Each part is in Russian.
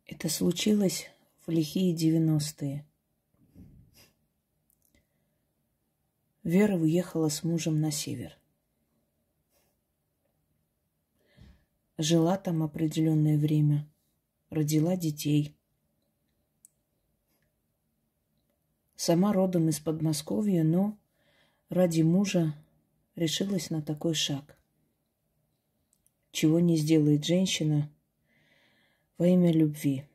Это случилось в лихие 90-е. Вера уехала с мужем на север. Жила там определенное время, родила детей. Сама родом из Подмосковья, но ради мужа решилась на такой шаг. Чего не сделает женщина во имя любви.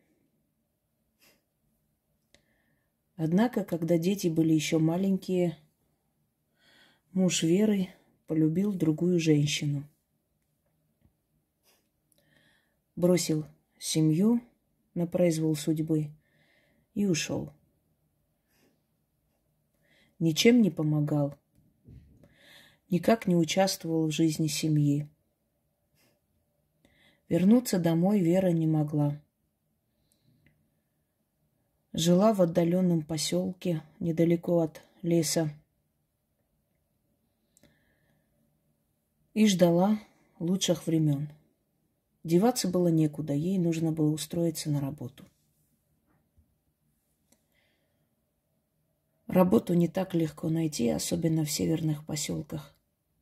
Однако, когда дети были еще маленькие, муж Веры полюбил другую женщину. Бросил семью на произвол судьбы и ушел. Ничем не помогал, никак не участвовал в жизни семьи. Вернуться домой Вера не могла. Жила в отдаленном поселке, недалеко от леса, и ждала лучших времен. Деваться было некуда, ей нужно было устроиться на работу. Работу не так легко найти, особенно в северных поселках.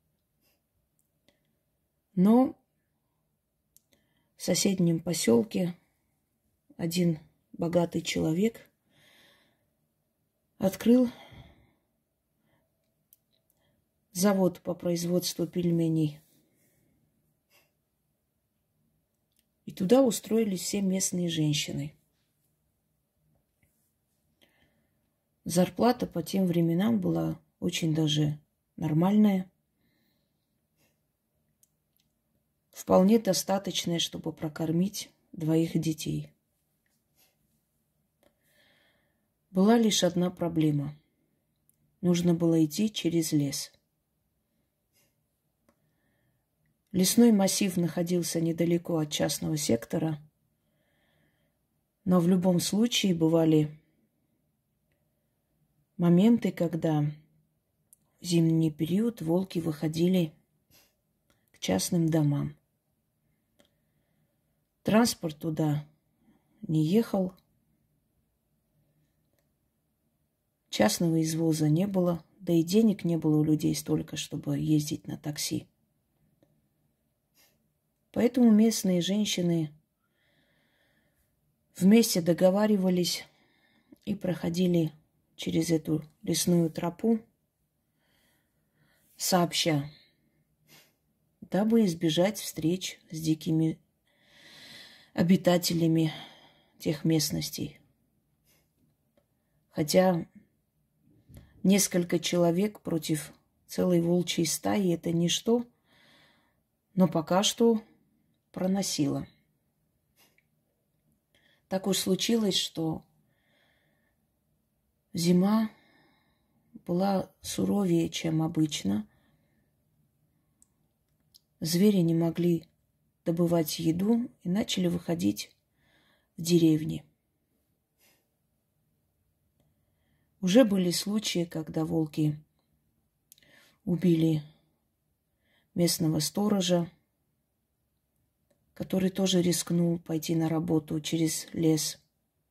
Но в соседнем поселке один богатый человек открыл завод по производству пельменей. И туда устроились все местные женщины. Зарплата по тем временам была очень даже нормальная. Вполне достаточная, чтобы прокормить 2 детей. Была лишь одна проблема. Нужно было идти через лес. Лесной массив находился недалеко от частного сектора, но в любом случае бывали моменты, когда в зимний период волки выходили к частным домам. Транспорт туда не ехал, частного извоза не было, да и денег не было у людей столько, чтобы ездить на такси. Поэтому местные женщины вместе договаривались и проходили через эту лесную тропу сообща, дабы избежать встреч с дикими обитателями тех местностей. Хотя несколько человек против целой волчьей стаи – это ничто, но пока что проносило. Так уж случилось, что зима была суровее, чем обычно. Звери не могли добывать еду и начали выходить в деревни. Уже были случаи, когда волки убили местного сторожа, который тоже рискнул пойти на работу через лес.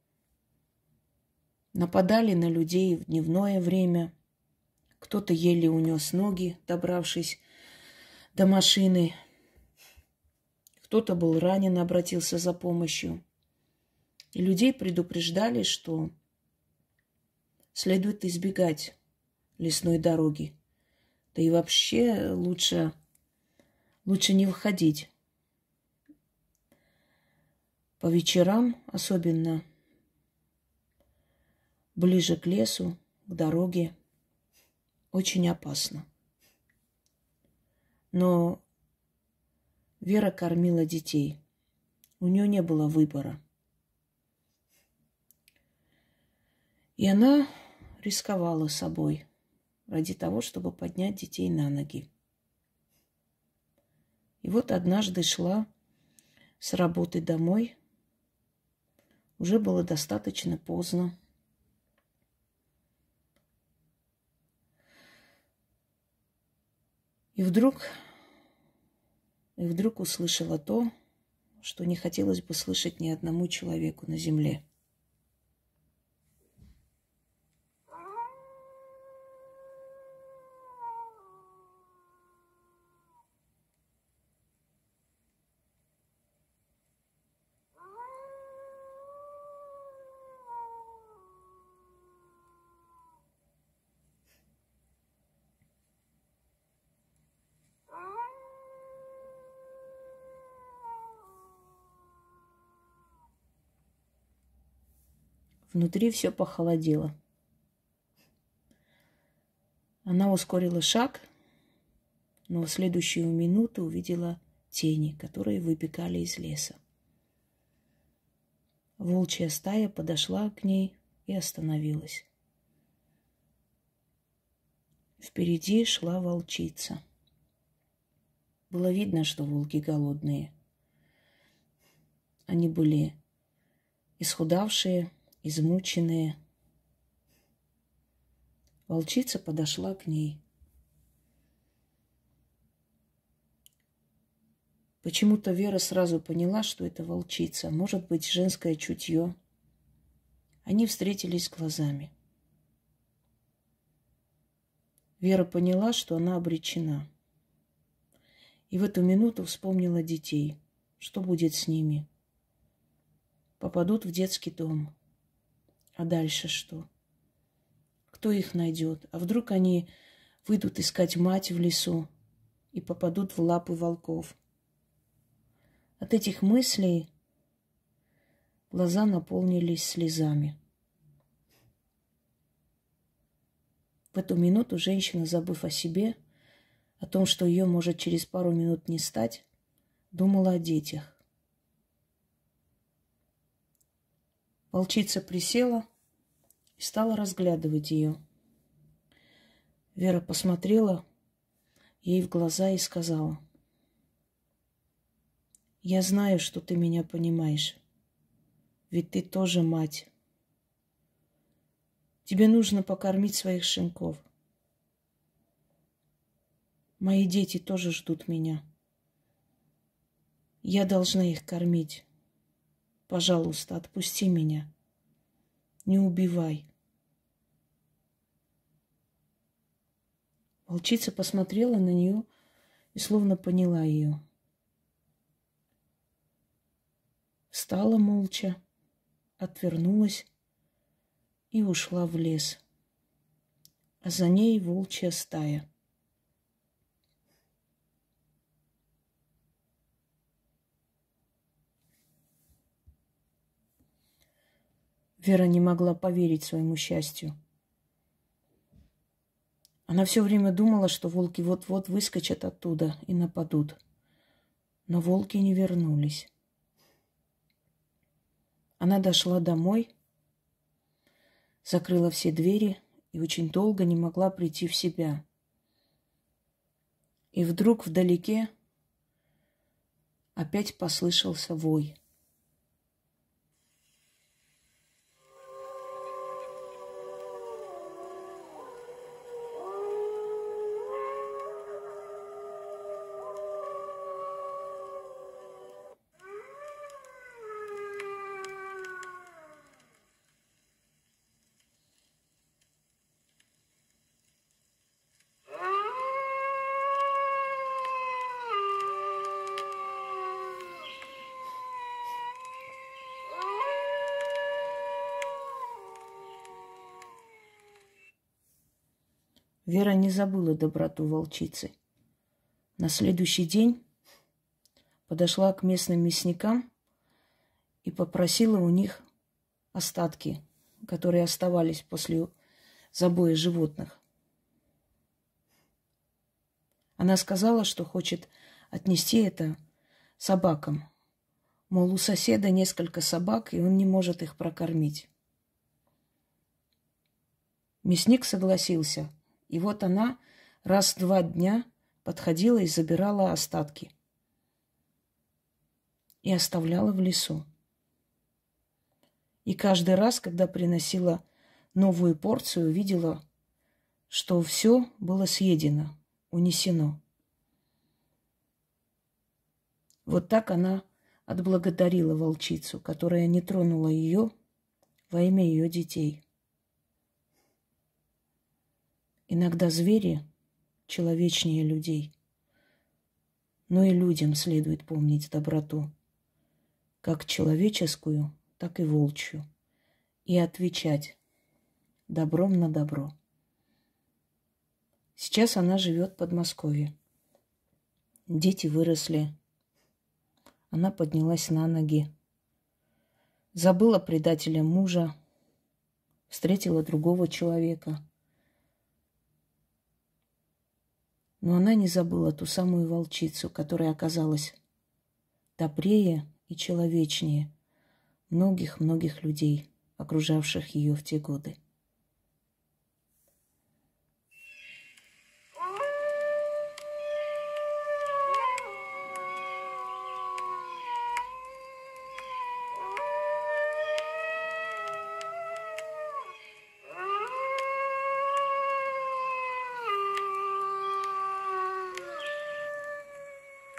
Нападали на людей в дневное время. Кто-то еле унес ноги, добравшись до машины. Кто-то был ранен, обратился за помощью. И людей предупреждали, что следует избегать лесной дороги. Да и вообще лучше не выходить. По вечерам, особенно ближе к лесу, к дороге, очень опасно. Но Вера кормила детей. У нее не было выбора. И она рисковала собой ради того, чтобы поднять детей на ноги. И вот однажды шла с работы домой. Уже было достаточно поздно. И вдруг услышала то, что не хотелось бы слышать ни одному человеку на земле. Внутри все похолодело. Она ускорила шаг, но в следующую минуту увидела тени, которые выбегали из леса. Волчья стая подошла к ней и остановилась. Впереди шла волчица. Было видно, что волки голодные. Они были исхудавшие, измученные. Волчица подошла к ней. Почему-то Вера сразу поняла, что это волчица. Может быть, женское чутье. Они встретились глазами. Вера поняла, что она обречена. И в эту минуту вспомнила детей. Что будет с ними? Попадут в детский дом. А дальше что? Кто их найдет? А вдруг они выйдут искать мать в лесу и попадут в лапы волков? От этих мыслей глаза наполнились слезами. В эту минуту женщина, забыв о себе, о том, что ее может через пару минут не стать, думала о детях. Волчица присела и стала разглядывать ее. Вера посмотрела ей в глаза и сказала: «Я знаю, что ты меня понимаешь, ведь ты тоже мать. Тебе нужно покормить своих щенков. Мои дети тоже ждут меня. Я должна их кормить. Пожалуйста, отпусти меня. Не убивай». Волчица посмотрела на нее и словно поняла ее. Встала молча, отвернулась и ушла в лес. А за ней волчья стая. Вера не могла поверить своему счастью. Она все время думала, что волки вот-вот выскочат оттуда и нападут. Но волки не вернулись. Она дошла домой, закрыла все двери и очень долго не могла прийти в себя. И вдруг вдалеке опять послышался вой. Вера не забыла доброту волчицы. На следующий день подошла к местным мясникам и попросила у них остатки, которые оставались после забоя животных. Она сказала, что хочет отнести это собакам. Мол, у соседа несколько собак, и он не может их прокормить. Мясник согласился. И вот она раз в 2 дня подходила и забирала остатки. И оставляла в лесу. И каждый раз, когда приносила новую порцию, видела, что все было съедено, унесено. Вот так она отблагодарила волчицу, которая не тронула ее во имя ее детей. Иногда звери человечнее людей, но и людям следует помнить доброту, как человеческую, так и волчью, и отвечать добром на добро. Сейчас она живет в Подмосковье. Дети выросли. Она поднялась на ноги. Забыла предателя мужа. Встретила другого человека. Но она не забыла ту самую волчицу, которая оказалась добрее и человечнее многих-многих людей, окружавших ее в те годы.